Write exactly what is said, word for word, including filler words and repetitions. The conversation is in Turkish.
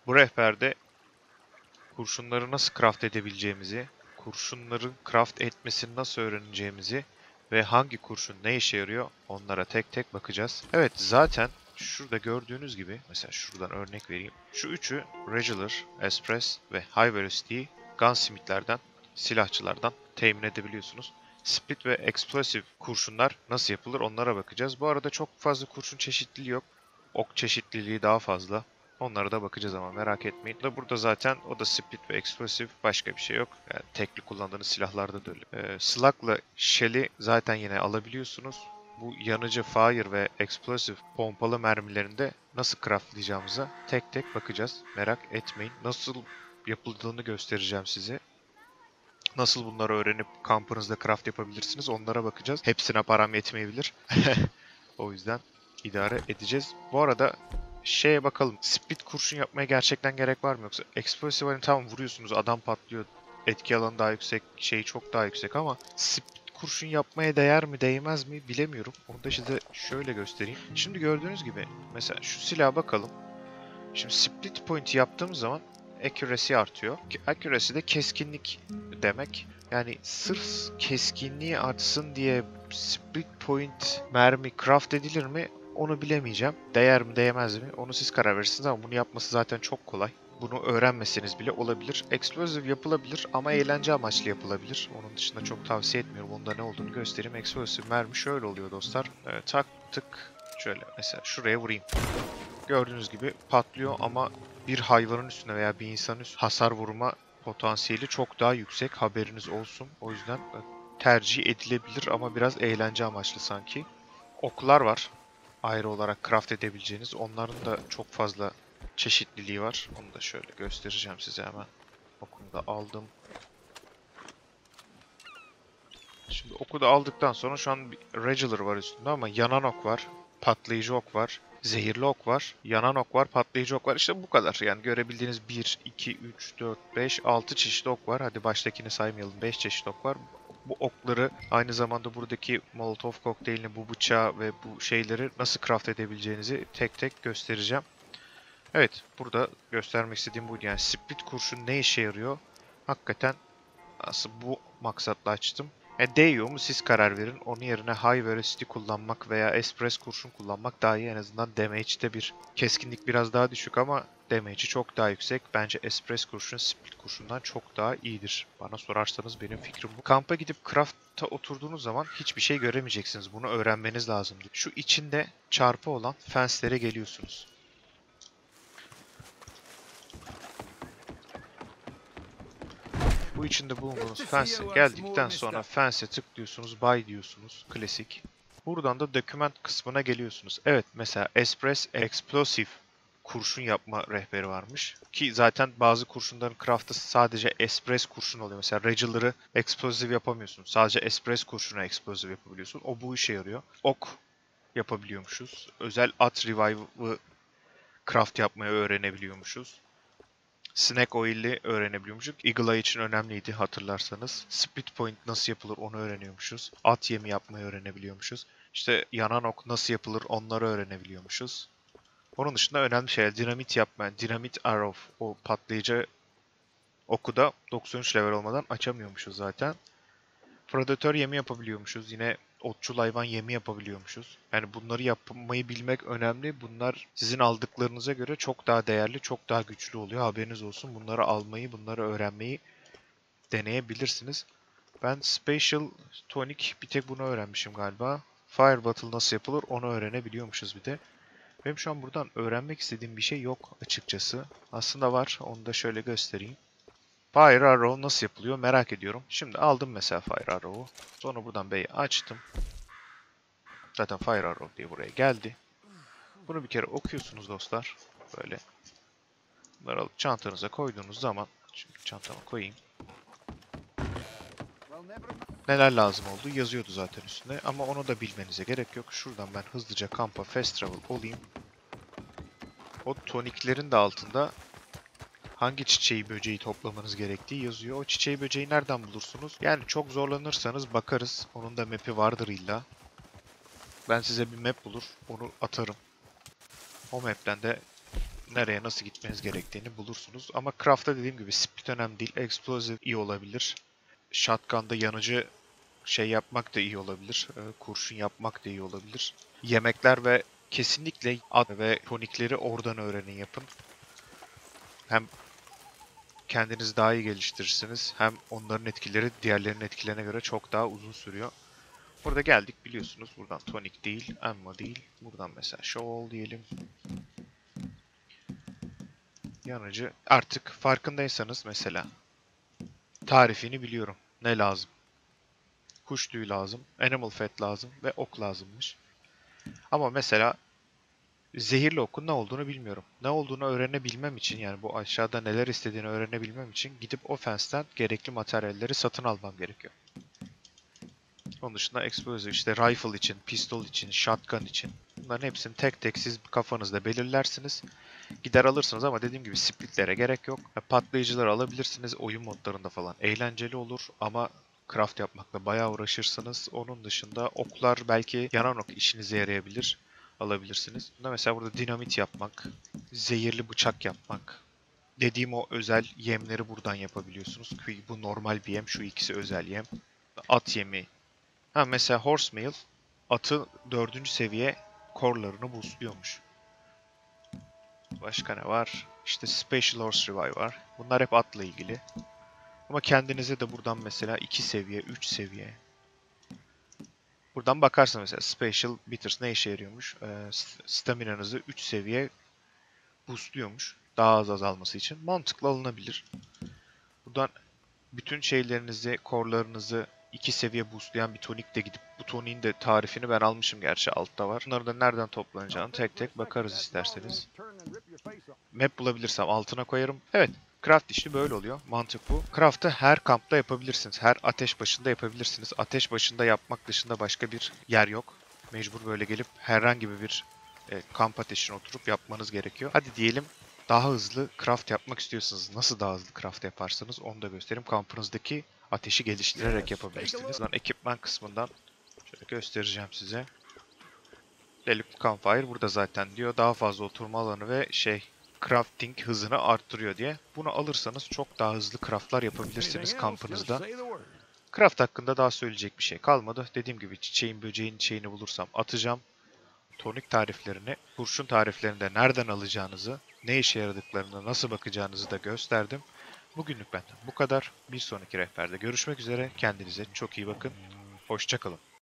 Bu rehberde kurşunları nasıl craft edebileceğimizi, kurşunların craft etmesini nasıl öğreneceğimizi ve hangi kurşun ne işe yarıyor onlara tek tek bakacağız. Evet, zaten şurada gördüğünüz gibi, mesela şuradan örnek vereyim. Şu üçü Regular, Express ve High Velocity Gunsmith'lerden, silahçılardan temin edebiliyorsunuz. Split ve Explosive kurşunlar nasıl yapılır onlara bakacağız. Bu arada çok fazla kurşun çeşitliliği yok. Ok çeşitliliği daha fazla. Onlara da bakacağız ama merak etmeyin. Da burada zaten o da split ve explosive, başka bir şey yok. Yani tekli kullandığınız silahlarda da öyle. Ee, Slug'la shell'i zaten yine alabiliyorsunuz. Bu yanıcı fire ve explosive pompalı mermilerinde nasıl craftlayacağımıza tek tek bakacağız. Merak etmeyin. Nasıl yapıldığını göstereceğim size. Nasıl bunları öğrenip kampınızda craft yapabilirsiniz onlara bakacağız. Hepsine param yetmeyebilir. O yüzden idare edeceğiz. Bu arada şeye bakalım. Split kurşun yapmaya gerçekten gerek var mı? Yoksa explosive hani tamam vuruyorsunuz adam patlıyor. Etki alanı daha yüksek. Şeyi çok daha yüksek ama split kurşun yapmaya değer mi değmez mi bilemiyorum. Onu da size şöyle göstereyim. Şimdi gördüğünüz gibi mesela şu silaha bakalım. Şimdi split point yaptığımız zaman accuracy artıyor. Accuracy de keskinlik demek. Yani sırf keskinliği artsın diye split point mermi craft edilir mi? Onu bilemeyeceğim. Değer mi değmez mi? Onu siz karar verirsiniz ama bunu yapması zaten çok kolay. Bunu öğrenmeseniz bile olabilir. Explosive yapılabilir ama eğlence amaçlı yapılabilir. Onun dışında çok tavsiye etmiyorum. Onda ne olduğunu göstereyim. Explosive mermi şöyle oluyor dostlar. Ee, taktık. Şöyle mesela şuraya vurayım. Gördüğünüz gibi patlıyor ama bir hayvanın üstüne veya bir insanın üstüne hasar vurma potansiyeli çok daha yüksek. Haberiniz olsun. O yüzden tercih edilebilir ama biraz eğlence amaçlı sanki. Oklar var. Ayrı olarak craft edebileceğiniz. Onların da çok fazla çeşitliliği var. Onu da şöyle göstereceğim size hemen. Okunu da aldım. Şimdi oku da aldıktan sonra şu an bir Regular var üstünde ama yanan ok var. Patlayıcı ok var. Zehirli ok var. Yanan ok var. Patlayıcı ok var. İşte bu kadar. Yani görebildiğiniz bir, iki, üç, dört, beş, altı çeşit ok var. Hadi baştakini saymayalım. beş çeşit ok var. Bu okları aynı zamanda buradaki Molotov kokteylini, bu bıçağı ve bu şeyleri nasıl craft edebileceğinizi tek tek göstereceğim. Evet, burada göstermek istediğim buydu. Yani split kurşun ne işe yarıyor? Hakikaten aslında bu maksatla açtım. E, değiyor mu siz karar verin. Onun yerine High Velocity kullanmak veya Express kurşun kullanmak daha iyi. En azından damage'de bir keskinlik biraz daha düşük ama damage'i çok daha yüksek. Bence Express kurşun Split kurşundan çok daha iyidir. Bana sorarsanız benim fikrim bu. Kampa gidip craft'a oturduğunuz zaman hiçbir şey göremeyeceksiniz. Bunu öğrenmeniz lazım. Şu içinde çarpı olan fence'lere geliyorsunuz. Bu içinde bulunduğunuz fence'e geldikten sonra fence'e tıklıyorsunuz, buy diyorsunuz, klasik. Buradan da document kısmına geliyorsunuz. Evet, mesela Express Explosive kurşun yapma rehberi varmış. Ki zaten bazı kurşunların craft'ı sadece Express kurşun oluyor. Mesela Regular'ı Explosive yapamıyorsun. Sadece Express kurşuna Explosive yapabiliyorsun. O bu işe yarıyor. Ok yapabiliyormuşuz. Özel at revive'ı craft yapmayı öğrenebiliyormuşuz. Snack Oil'i öğrenebiliyormuşuz. Eagle Eye için önemliydi hatırlarsanız. Split Point nasıl yapılır onu öğreniyormuşuz. At yemi yapmayı öğrenebiliyormuşuz. İşte yanan ok nasıl yapılır onları öğrenebiliyormuşuz. Onun dışında önemli şeyler. Dinamit yapma, dinamit arrow. O patlayıcı oku da doksan üç level olmadan açamıyormuşuz zaten. Predatör yemi yapabiliyormuşuz. Yine otçul hayvan yemi yapabiliyormuşuz. Yani bunları yapmayı bilmek önemli. Bunlar sizin aldıklarınıza göre çok daha değerli, çok daha güçlü oluyor. Haberiniz olsun. Bunları almayı, bunları öğrenmeyi deneyebilirsiniz. Ben Special Tonic bir tek bunu öğrenmişim galiba. Fire Battle nasıl yapılır onu öğrenebiliyormuşuz bir de. Benim şu an buradan öğrenmek istediğim bir şey yok açıkçası. Aslında var. Onu da şöyle göstereyim. Fire Arrow nasıl yapılıyor merak ediyorum. Şimdi aldım mesela Fire Arrow'u. Sonra buradan B'yi açtım. Zaten Fire Arrow diye buraya geldi. Bunu bir kere okuyorsunuz dostlar. Böyle. Bunları alıp çantanıza koyduğunuz zaman. Şimdi çantama koyayım. Neler lazım olduğu yazıyordu zaten üstünde. Ama onu da bilmenize gerek yok. Şuradan ben hızlıca kampa fast travel olayım. O toniklerin de altında hangi çiçeği böceği toplamanız gerektiği yazıyor. O çiçeği böceği nereden bulursunuz? Yani çok zorlanırsanız bakarız. Onun da map'i vardır illa. Ben size bir map bulur, onu atarım. O map'ten de nereye nasıl gitmeniz gerektiğini bulursunuz. Ama craft'ta dediğim gibi split önemli değil. Explosive iyi olabilir. Shotgun'da yanıcı şey yapmak da iyi olabilir. E, kurşun yapmak da iyi olabilir. Yemekler ve kesinlikle at ve tonikleri oradan öğrenin yapın. Hem kendinizi daha iyi geliştirirsiniz. Hem onların etkileri diğerlerinin etkilerine göre çok daha uzun sürüyor. Burada geldik biliyorsunuz. Buradan tonik değil, ammo değil. Buradan mesela shovel diyelim. Yanıcı. Artık farkındaysanız mesela tarifini biliyorum. Ne lazım? Kuş tüyü lazım, animal fat lazım ve ok lazımmış. Ama mesela zehirli okun ne olduğunu bilmiyorum. Ne olduğunu öğrenebilmem için, yani bu aşağıda neler istediğini öğrenebilmem için gidip o fence'ten gerekli materyalleri satın almam gerekiyor. Onun dışında explosive, işte rifle için, pistol için, shotgun için, bunların hepsini tek tek siz kafanızda belirlersiniz. Gider alırsınız ama dediğim gibi splitlere gerek yok. Patlayıcıları alabilirsiniz oyun modlarında falan. Eğlenceli olur ama craft yapmakla bayağı uğraşırsınız. Onun dışında oklar, belki yanan ok işinize yarayabilir. Alabilirsiniz. Bunda mesela burada dinamit yapmak, zehirli bıçak yapmak. Dediğim o özel yemleri buradan yapabiliyorsunuz. Bu normal bir yem, şu ikisi özel yem. At yemi. Ha mesela horse meal, atı dördüncü seviye core'larını boostluyormuş. Başka ne var? İşte Special Horse Revive var. Bunlar hep atla ilgili. Ama kendinize de buradan mesela iki seviye, üç seviye. Buradan bakarsın mesela Special Bitters ne işe yarıyormuş? Ee, staminanızı üç seviye boostluyormuş. Daha az azalması için. Mantıklı alınabilir. Buradan bütün şeylerinizi, core'larınızı iki seviye boostlayan bir tonik de gidip, bu toniğin de tarifini ben almışım gerçi, altta var. Bunları da nereden toplanacağını tek tek bakarız isterseniz. Map bulabilirsem altına koyarım. Evet, craft işi böyle oluyor. Mantık bu. Craft'ı her kampta yapabilirsiniz. Her ateş başında yapabilirsiniz. Ateş başında yapmak dışında başka bir yer yok. Mecbur böyle gelip herhangi bir e, kamp ateşine oturup yapmanız gerekiyor. Hadi diyelim daha hızlı craft yapmak istiyorsanız nasıl daha hızlı craft yaparsınız onu da göstereyim. Kampınızdaki ateşi geliştirerek yapabilirsiniz. Buradan ekipman kısmından şöyle göstereceğim size. Deluxe Campfire burada zaten diyor. Daha fazla oturma alanı ve şey, crafting hızını arttırıyor diye. Bunu alırsanız çok daha hızlı craftlar yapabilirsiniz kampınızda. Craft hakkında daha söyleyecek bir şey kalmadı. Dediğim gibi çiçeğin böceğin şeyini bulursam atacağım. Tonik tariflerini, kurşun tariflerini de nereden alacağınızı, ne işe yaradıklarını, nasıl bakacağınızı da gösterdim. Bugünlük benden bu kadar. Bir sonraki rehberde görüşmek üzere. Kendinize çok iyi bakın. Hoşça kalın.